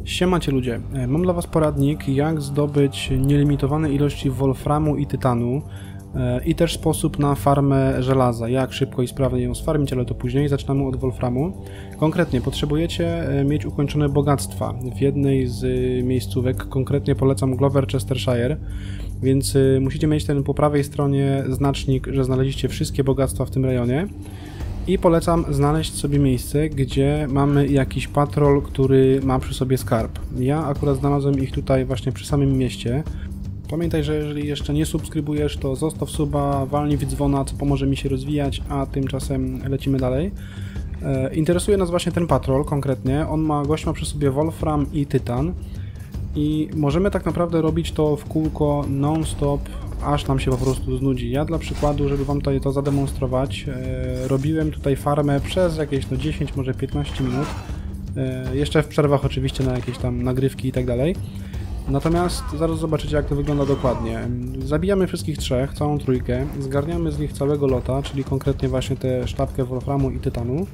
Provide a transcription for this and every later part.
Siemacie ludzie, mam dla was poradnik, jak zdobyć nielimitowane ilości wolframu i tytanu i też sposób na farmę żelaza, jak szybko i sprawnie ją sfarmić, ale to później. Zaczynamy od wolframu. Konkretnie potrzebujecie mieć ukończone bogactwa w jednej z miejscówek, konkretnie polecam Gloucestershire, więc musicie mieć ten po prawej stronie znacznik, że znaleźliście wszystkie bogactwa w tym rejonie. I polecam znaleźć sobie miejsce, gdzie mamy jakiś patrol, który ma przy sobie skarb. Ja akurat znalazłem ich tutaj właśnie przy samym mieście. Pamiętaj, że jeżeli jeszcze nie subskrybujesz, to zostaw suba, walnij w dzwona, co pomoże mi się rozwijać, a tymczasem lecimy dalej. Interesuje nas właśnie ten patrol konkretnie. Gość ma przy sobie wolfram i tytan. I możemy tak naprawdę robić to w kółko non-stop, aż nam się po prostu znudzi. Ja dla przykładu, żeby wam tutaj to zademonstrować, robiłem tutaj farmę przez jakieś 10, może 15 minut. Jeszcze w przerwach oczywiście na jakieś tam nagrywki i tak dalej. Natomiast zaraz zobaczycie, jak to wygląda dokładnie. Zabijamy wszystkich trzech, całą trójkę, zgarniamy z nich całego lota, czyli konkretnie właśnie tę sztabkę wolframu i tytanu.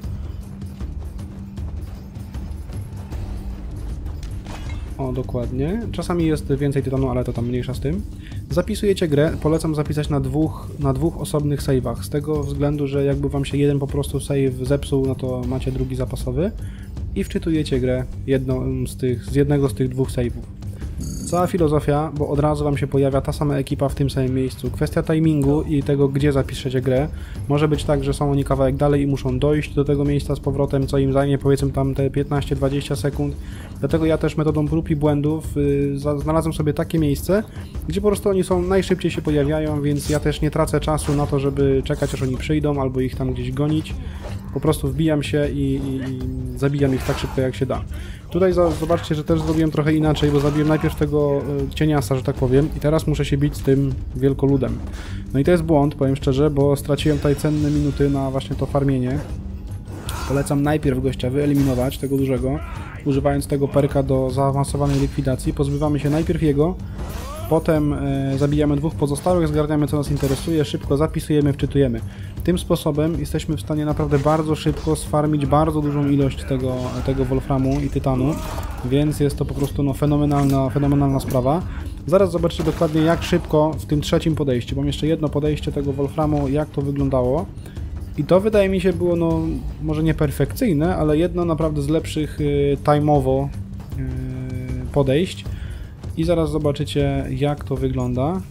O, dokładnie. Czasami jest więcej tytanu, ale to tam mniejsza z tym. Zapisujecie grę, polecam zapisać na dwóch osobnych save'ach, z tego względu, że jakby wam się jeden po prostu save zepsuł, no to macie drugi zapasowy i wczytujecie grę z jednego z tych dwóch save'ów. Cała filozofia, bo od razu wam się pojawia ta sama ekipa w tym samym miejscu. Kwestia timingu i tego, gdzie zapiszecie grę. Może być tak, że są oni kawałek dalej i muszą dojść do tego miejsca z powrotem, co im zajmie powiedzmy tam te 15-20 sekund. Dlatego ja też metodą prób i błędów znalazłem sobie takie miejsce, gdzie po prostu oni są najszybciej się pojawiają, więc ja też nie tracę czasu na to, żeby czekać, aż oni przyjdą, albo ich tam gdzieś gonić. Po prostu wbijam się i zabijam ich tak szybko, jak się da. Tutaj zobaczcie, że też zrobiłem trochę inaczej, bo zabiłem najpierw tego cieniasa, że tak powiem, i teraz muszę się bić z tym wielkoludem. No i to jest błąd, powiem szczerze, bo straciłem tutaj cenne minuty na właśnie to farmienie. Polecam najpierw gościa wyeliminować, tego dużego, używając tego perka do zaawansowanej likwidacji. Pozbywamy się najpierw jego, potem zabijamy dwóch pozostałych, zgarniamy co nas interesuje, szybko zapisujemy, wczytujemy. Tym sposobem jesteśmy w stanie naprawdę bardzo szybko sfarmić bardzo dużą ilość tego wolframu i tytanu, więc jest to po prostu fenomenalna sprawa. Zaraz zobaczycie dokładnie, jak szybko w tym trzecim podejściu. Mam jeszcze jedno podejście tego wolframu, jak to wyglądało. I to wydaje mi się było, może nie perfekcyjne, ale jedno naprawdę z lepszych time'owo podejść. I zaraz zobaczycie, jak to wygląda.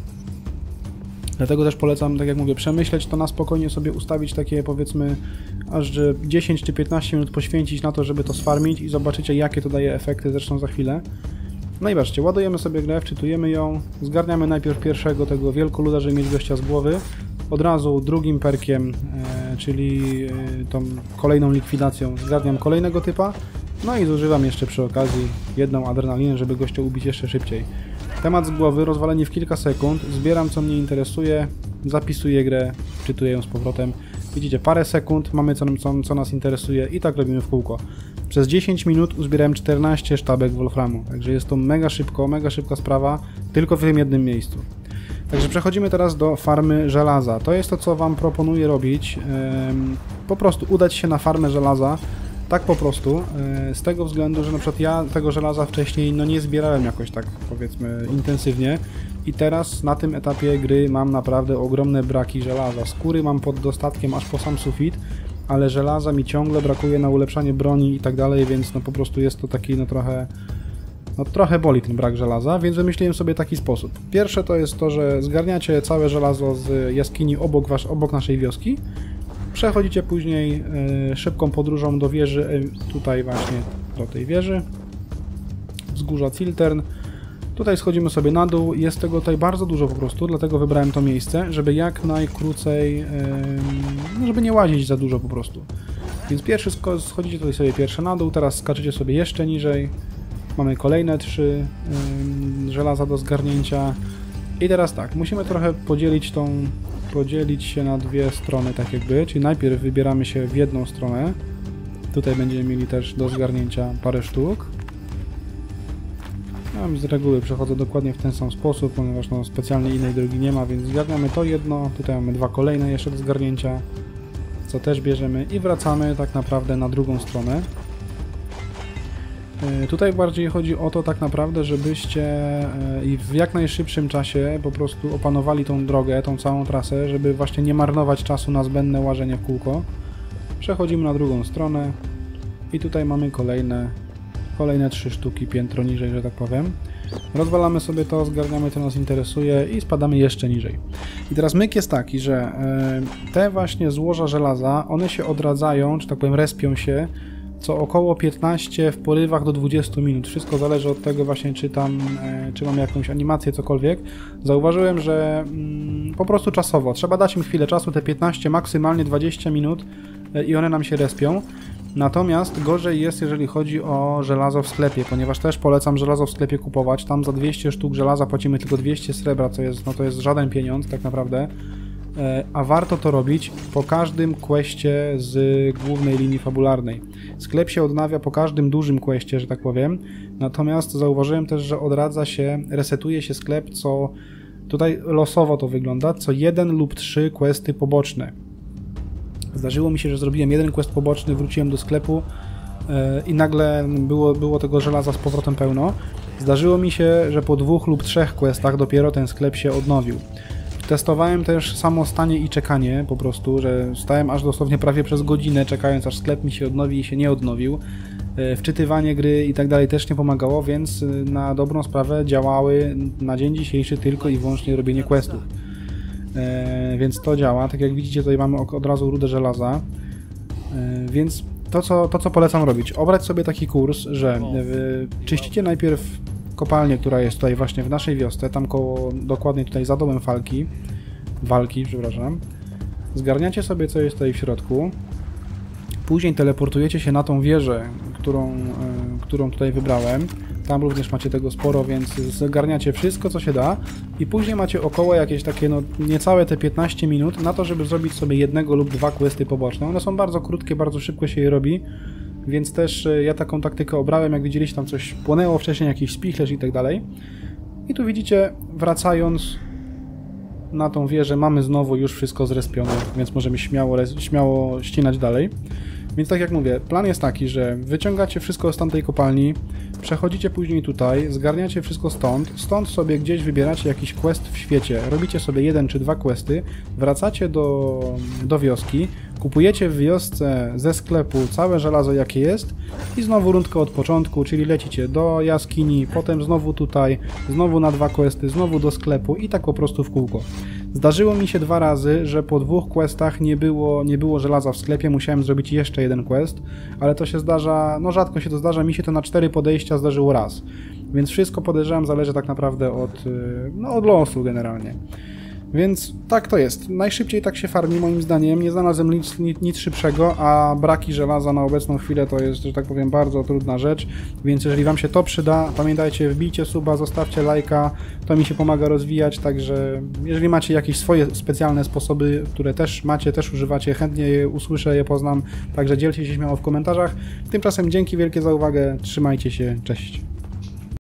Dlatego też polecam, tak jak mówię, przemyśleć to na spokojnie, sobie ustawić takie, powiedzmy, aż 10 czy 15 minut poświęcić na to, żeby to sfarmić i zobaczycie, jakie to daje efekty, zresztą za chwilę. No i zobaczcie, ładujemy sobie grę, wczytujemy ją, zgarniamy najpierw pierwszego tego wielkoluda, żeby mieć gościa z głowy, od razu drugim perkiem, czyli tą kolejną likwidacją, zgarniam kolejnego typa, no i zużywam jeszcze przy okazji jedną adrenalinę, żeby gościa ubić jeszcze szybciej. Temat z głowy, rozwalenie w kilka sekund, zbieram co mnie interesuje, zapisuję grę, wczytuję ją z powrotem. Widzicie, parę sekund, mamy co nas interesuje i tak robimy w kółko. Przez 10 minut uzbierałem 14 sztabek wolframu, także jest to mega szybka sprawa, tylko w tym jednym miejscu. Także przechodzimy teraz do farmy żelaza. To jest to, co wam proponuję robić. Po prostu udać się na farmę żelaza. Tak po prostu, z tego względu, że na przykład ja tego żelaza wcześniej nie zbierałem jakoś tak, powiedzmy, intensywnie i teraz na tym etapie gry mam naprawdę ogromne braki żelaza. Skóry mam pod dostatkiem aż po sam sufit, ale żelaza mi ciągle brakuje na ulepszanie broni i tak dalej, więc po prostu jest to taki trochę boli ten brak żelaza, więc wymyśliłem sobie taki sposób. Pierwsze to jest to, że zgarniacie całe żelazo z jaskini obok naszej wioski. Przechodzicie później szybką podróżą do wieży, tutaj właśnie do tej wieży, wzgórza Ciltern. Tutaj schodzimy sobie na dół, jest tego tutaj bardzo dużo po prostu, dlatego wybrałem to miejsce, żeby jak najkrócej, żeby nie łazić za dużo po prostu. Więc pierwszy schodzicie tutaj sobie pierwsze na dół, teraz skaczecie sobie jeszcze niżej, mamy kolejne 3 żelaza do zgarnięcia i teraz tak, musimy trochę podzielić się na dwie strony, tak jakby, czyli najpierw wybieramy się w jedną stronę. Tutaj będziemy mieli też do zgarnięcia parę sztuk. Ja z reguły przechodzę dokładnie w ten sam sposób, ponieważ specjalnie innej drogi nie ma, więc zgarniamy to jedno. Tutaj mamy 2 kolejne jeszcze do zgarnięcia, co też bierzemy i wracamy tak naprawdę na drugą stronę. Tutaj bardziej chodzi o to tak naprawdę, żebyście i w jak najszybszym czasie po prostu opanowali tą drogę, tą całą trasę, żeby właśnie nie marnować czasu na zbędne łażenie w kółko. Przechodzimy na drugą stronę i tutaj mamy kolejne 3 sztuki piętro niżej, że tak powiem. Rozwalamy sobie to, zgarniamy co nas interesuje i spadamy jeszcze niżej. I teraz myk jest taki, że te właśnie złoża żelaza, one się odradzają, czy tak powiem respią się co około 15 w porywach do 20 minut. Wszystko zależy od tego właśnie, czy mam jakąś animację, cokolwiek. Zauważyłem, że po prostu czasowo. Trzeba dać im chwilę czasu, te 15, maksymalnie 20 minut i one nam się respią. Natomiast gorzej jest, jeżeli chodzi o żelazo w sklepie, ponieważ też polecam żelazo w sklepie kupować. Tam za 200 sztuk żelaza płacimy tylko 200 srebra, co jest, no to jest żaden pieniądz tak naprawdę. A warto to robić po każdym questie z głównej linii fabularnej. Sklep się odnawia po każdym dużym questie, że tak powiem. Natomiast zauważyłem też, że odradza się, resetuje się sklep, co tutaj losowo to wygląda, co 1 lub 3 questy poboczne. Zdarzyło mi się, że zrobiłem jeden quest poboczny, wróciłem do sklepu i nagle było tego żelaza z powrotem pełno. Zdarzyło mi się, że po 2 lub 3 questach dopiero ten sklep się odnowił. Testowałem też samo stanie i czekanie po prostu, że stałem aż dosłownie prawie przez godzinę czekając aż sklep mi się odnowi i się nie odnowił. Wczytywanie gry i tak dalej też nie pomagało, więc na dobrą sprawę działały na dzień dzisiejszy tylko i wyłącznie robienie questów. Więc to działa. Tak jak widzicie, tutaj mamy od razu rudę żelaza. Więc to co polecam robić, obrać sobie taki kurs, że czyścicie najpierw kopalnię, która jest tutaj właśnie w naszej wiosce, tam koło, dokładnie tutaj za domem walki, przepraszam. Zgarniacie sobie, co jest tutaj w środku. Później teleportujecie się na tą wieżę, którą tutaj wybrałem. Tam również macie tego sporo, więc zgarniacie wszystko, co się da. I później macie około jakieś takie, no niecałe te 15 minut na to, żeby zrobić sobie 1 lub 2 questy poboczne. One są bardzo krótkie, bardzo szybko się je robi. Więc też ja taką taktykę obrałem, jak widzieliście, tam coś płonęło wcześniej, jakiś spichlerz i tak dalej. I tu widzicie, wracając na tą wieżę, mamy znowu już wszystko zrespione, więc możemy śmiało ścinać dalej. Więc tak jak mówię, plan jest taki, że wyciągacie wszystko z tamtej kopalni, przechodzicie później tutaj, zgarniacie wszystko stąd sobie gdzieś wybieracie jakiś quest w świecie, robicie sobie 1 czy 2 questy, wracacie do wioski, kupujecie w wiosce ze sklepu całe żelazo jakie jest i znowu rundkę od początku, czyli lecicie do jaskini, potem znowu tutaj, znowu na 2 questy, znowu do sklepu i tak po prostu w kółko. Zdarzyło mi się 2 razy, że po 2 questach nie było żelaza w sklepie, musiałem zrobić jeszcze 1 quest, ale to się zdarza, no rzadko się to zdarza, mi się to na 4 podejścia zdarzyło raz. Więc wszystko podejrzewam zależy tak naprawdę od losu generalnie. Więc tak to jest. Najszybciej tak się farmi moim zdaniem. Nie znalazłem nic szybszego, a braki żelaza na obecną chwilę to jest, że tak powiem, bardzo trudna rzecz. Więc jeżeli wam się to przyda, pamiętajcie, wbijcie suba, zostawcie lajka. To mi się pomaga rozwijać, także jeżeli macie jakieś swoje specjalne sposoby, które też macie, też używacie, chętnie je usłyszę, je poznam. Także dzielcie się śmiało w komentarzach. Tymczasem dzięki wielkie za uwagę. Trzymajcie się. Cześć.